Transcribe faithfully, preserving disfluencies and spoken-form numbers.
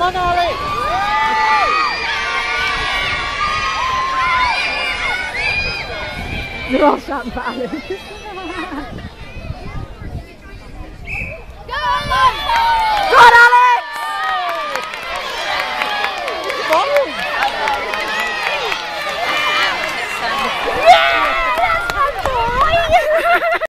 on, Ollie! They're all shouting for Alice. Go on! Go on, Alice!